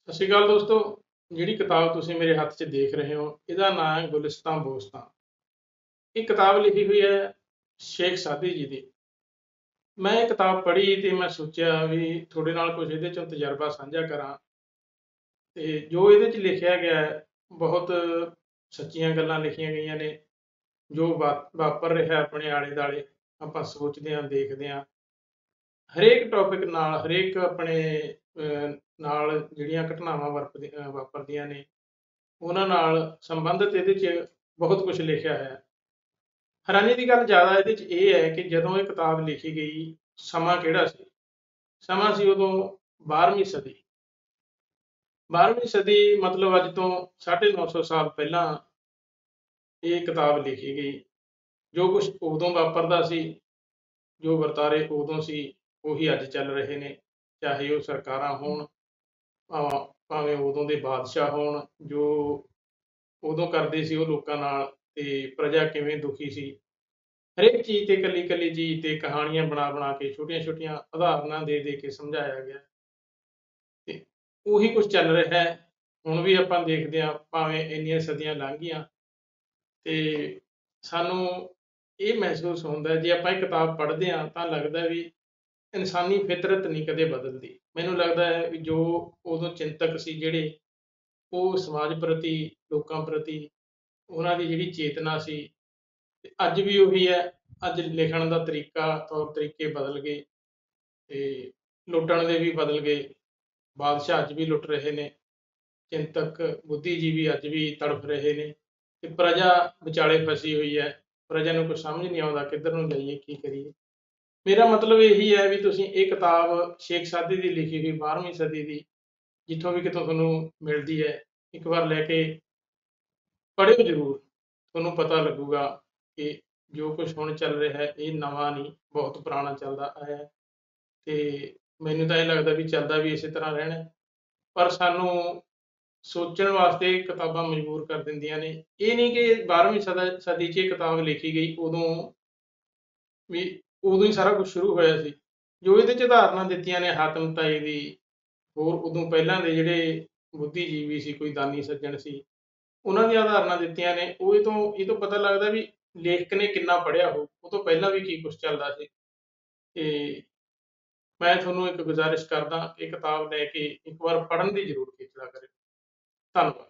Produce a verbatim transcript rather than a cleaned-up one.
ਸਤਿ ਸ਼੍ਰੀ ਅਕਾਲ ਦੋਸਤੋ। ਜਿਹੜੀ ਕਿਤਾਬ ਤੁਸੀਂ ਮੇਰੇ ਹੱਥ 'ਚ ਦੇਖ ਰਹੇ ਹੋ ਇਹਦਾ ਨਾਮ ਹੈ ਗੁਲਿਸਤਾਂ ਬੋਸਤਾਂ। ਇਹ ਕਿਤਾਬ ਲਿਖੀ ਹੋਈ ਹੈ ਸ਼ੇਖ ਸਾਦੀ ਜੀ ਦੀ। ਮੈਂ ਇਹ ਕਿਤਾਬ ਪੜ੍ਹੀ ਤੇ ਮੈਂ ਸੋਚਿਆ ਵੀ ਤੁਹਾਡੇ ਨਾਲ ਕੁਝ ਇਹਦੇ 'ਚੋਂ ਤਜਰਬਾ ਸਾਂਝਾ ਕਰਾਂ। ਤੇ ਜੋ ਇਹਦੇ 'ਚ ਲਿਖਿਆ ਗਿਆ ਹੈ ਬਹੁਤ ਸੱਚੀਆਂ ਗੱਲਾਂ ਲਿਖੀਆਂ ਗਈਆਂ ਨੇ। ਜੋ ਵਾ- ਵਾਪਰ ਰਿਹਾ ਆਪਣੇ ਆਲੇ ਦੁਆਲੇ ਆਪਾਂ ਸੋਚਦੇ ਹਾਂ, ਦੇਖਦੇ ਹਾਂ। ਹਰੇਕ ਟੌਪਿਕ ਨਾਲ, ਹਰੇਕ ਆਪਣੇ ਅਹ, ਨਾਲ ਜਿਹੜੀਆਂ ਘਟਨਾਵਾਂ ਵਰਪਦੀ- ਅਹ ਵਾਪਰਦੀਆਂ ਨੇ ਉਹਨਾਂ ਨਾਲ ਸੰਬੰਧਿਤ ਇਹਦੇ 'ਚ ਬਹੁਤ ਕੁਝ ਲਿਖਿਆ ਹੈ। ਹੈਰਾਨੀ ਦੀ ਗੱਲ ਜ਼ਿਆਦਾ ਇਹਦੇ 'ਚ ਇਹ ਹੈ ਕਿ ਜਦੋਂ ਇਹ ਕਿਤਾਬ ਲਿਖੀ ਗਈ ਸਮਾਂ ਕਿਹੜਾ ਸੀ। ਸਮਾਂ ਸੀ ਉਦੋਂ ਬਾਰ੍ਹਵੀਂ ਸਦੀ। ਬਾਰ੍ਹਵੀਂ ਸਦੀ ਮਤਲਬ ਅੱਜ ਤੋਂ ਸਾਢੇ ਨੌ ਸੌ ਸਾਲ ਪਹਿਲਾਂ ਇਹ ਕਿਤਾਬ ਲਿਖੀ ਗਈ। ਜੋ ਕੁਝ ਉਦੋਂ ਵਾਪਰਦਾ ਸੀ, ਜੋ ਵਰਤਾਰੇ ਉਦੋਂ ਸੀ, ਉਹੀ ਅੱਜ ਚੱਲ ਰਹੇ ਨੇ। ਚਾਹੇ ਉਹ ਸਰਕਾਰਾਂ ਹੋਣ, ਭਾਵਾਂ ਭਾਵੇਂ ਉਦੋਂ ਦੇ ਬਾਦਸ਼ਾਹ ਹੋਣ, ਜੋ ਉਦੋਂ ਕਰਦੇ ਸੀ ਉਹ ਲੋਕਾਂ ਨਾਲ, ਤੇ ਪ੍ਰਜਾ ਕਿਵੇਂ ਦੁਖੀ ਸੀ। ਹਰੇਕ ਚੀਜ਼ ਤੇ ਇਕੱਲੀ ਇਕੱਲੀ ਚੀਜ਼ ਤੇ ਕਹਾਣੀਆਂ ਬਣਾ ਬਣਾ ਕੇ ਛੋਟੀਆਂ ਛੋਟੀਆਂ ਉਦਾਹਰਨਾਂ ਦੇ ਦੇ ਕੇ ਸਮਝਾਇਆ ਗਿਆ। ਤੇ ਉਹੀ ਕੁਝ ਚੱਲ ਰਿਹਾ ਹੈ ਹੁਣ ਵੀ। ਆਪਾਂ ਦੇਖਦੇ ਹਾਂ ਭਾਵੇਂ ਇੰਨੀਆਂ ਸਦੀਆਂ ਲੰਘ ਗਈਆਂ ਤੇ ਸਾਨੂੰ ਇਹ ਮਹਿਸੂਸ ਹੁੰਦਾ ਜੇ ਆਪਾਂ ਇਹ ਕਿਤਾਬ ਪੜ੍ਹਦੇ ਹਾਂ ਤਾਂ ਲੱਗਦਾ ਵੀ ਇਨਸਾਨੀ ਫਿਤਰਤ ਨਹੀਂ ਕਦੇ ਬਦਲਦੀ। ਮੈਨੂੰ ਲੱਗਦਾ ਹੈ ਵੀ ਜੋ ਉਦੋਂ ਚਿੰਤਕ ਸੀ ਜਿਹੜੇ, ਉਹ ਸਮਾਜ ਪ੍ਰਤੀ, ਲੋਕਾਂ ਪ੍ਰਤੀ ਉਹਨਾਂ ਦੀ ਜਿਹੜੀ ਚੇਤਨਾ ਸੀ, ਤੇ ਅੱਜ ਵੀ ਉਹੀ ਹੈ। ਅੱਜ ਲਿਖਣ ਦਾ ਤਰੀਕਾ, ਤੌਰ ਤਰੀਕੇ ਬਦਲ ਗਏ ਤੇ ਲੁੱਟਣ ਦੇ ਵੀ ਬਦਲ ਗਏ। ਬਾਦਸ਼ਾਹ ਅੱਜ ਵੀ ਲੁੱਟ ਰਹੇ ਨੇ, ਚਿੰਤਕ ਬੁੱਧੀਜੀਵੀ ਅੱਜ ਵੀ ਤੜਫ ਰਹੇ ਨੇ, ਤੇ ਪ੍ਰਜਾ ਵਿਚਾਲੇ ਫਸੀ ਹੋਈ ਹੈ। ਪ੍ਰਜਾ ਨੂੰ ਕੁਛ ਸਮਝ ਨਹੀਂ ਆਉਂਦਾ ਕਿੱਧਰ ਨੂੰ ਜਾਈਏ, ਕੀ ਕਰੀਏ। ਮੇਰਾ ਮਤਲਬ ਇਹੀ ਹੈ ਵੀ ਤੁਸੀਂ ਇਹ ਕਿਤਾਬ ਸ਼ੇਖ ਸਾਦੀ ਦੀ ਲਿਖੀ ਹੋਈ ਬਾਰ੍ਹਵੀਂ ਸਦੀ ਦੀ, ਜਿੱਥੋਂ ਵੀ ਕਿਤੋਂ ਤੁਹਾਨੂੰ ਮਿਲਦੀ ਹੈ, ਇੱਕ ਵਾਰ ਲੈ ਕੇ ਪੜ੍ਹਿਓ ਜ਼ਰੂਰ। ਤੁਹਾਨੂੰ ਪਤਾ ਲੱਗੂਗਾ ਕਿ ਜੋ ਕੁਝ ਹੁਣ ਚੱਲ ਰਿਹਾ ਹੈ ਇਹ ਨਵਾਂ ਨਹੀਂ, ਬਹੁਤ ਪੁਰਾਣਾ ਚੱਲਦਾ ਆਇਆ ਹੈ। ਤੇ ਮੈਨੂੰ ਤਾਂ ਇਹ ਲੱਗਦਾ ਵੀ ਚੱਲਦਾ ਵੀ ਇਸੇ ਤਰ੍ਹਾਂ ਰਹਿਣਾ ਹੈ। ਪਰ ਸਾਨੂੰ ਸੋਚਣ ਵਾਸਤੇ ਕਿਤਾਬਾਂ ਮਜਬੂਰ ਕਰ ਦਿੰਦੀਆਂ ਨੇ। ਇਹ ਨਹੀਂ ਕਿ ਬਾਰ੍ਹਵੀਂ ਸਦਾ ਸਦੀ 'ਚ ਇਹ ਕਿਤਾਬ ਲਿਖੀ ਗਈ ਉਦੋਂ ਵੀ ਉਦੋਂ ਹੀ ਸਾਰਾ ਕੁਝ ਸ਼ੁਰੂ ਹੋਇਆ ਸੀ। ਜੋ ਇਹਦੇ 'ਚ ਉਦਾਹਰਨਾਂ ਦਿੱਤੀਆਂ ਨੇ ਹਾਤਮ ਤਾਈ ਦੀ, ਹੋਰ ਉਦੋਂ ਪਹਿਲਾਂ ਦੇ ਜਿਹੜੇ ਬੁੱਧੀਜੀਵੀ ਸੀ, ਕੋਈ ਦਾਨੀ ਸੱਜਣ ਸੀ, ਉਹਨਾਂ ਦੀਆਂ ਉਦਾਹਰਨਾਂ ਦਿੱਤੀਆਂ ਨੇ। ਉਹ ਇਹ ਤੋਂ ਇਹ ਤੋਂ ਪਤਾ ਲੱਗਦਾ ਵੀ ਲੇਖਕ ਨੇ ਕਿੰਨਾ ਪੜ੍ਹਿਆ ਹੋ, ਉਹ ਤੋਂ ਪਹਿਲਾਂ ਵੀ ਕੀ ਕੁਝ ਚੱਲਦਾ ਸੀ। ਤੇ ਮੈਂ ਤੁਹਾਨੂੰ ਇੱਕ ਗੁਜ਼ਾਰਿਸ਼ ਕਰਦਾ ਕਿ ਇਹ ਕਿਤਾਬ ਲੈ ਕੇ ਇੱਕ ਵਾਰ ਪੜ੍ਹਨ ਦੀ ਜ਼ਰੂਰ ਖੇਚਲਾ ਕਰਿਓ। ਧੰਨਵਾਦ।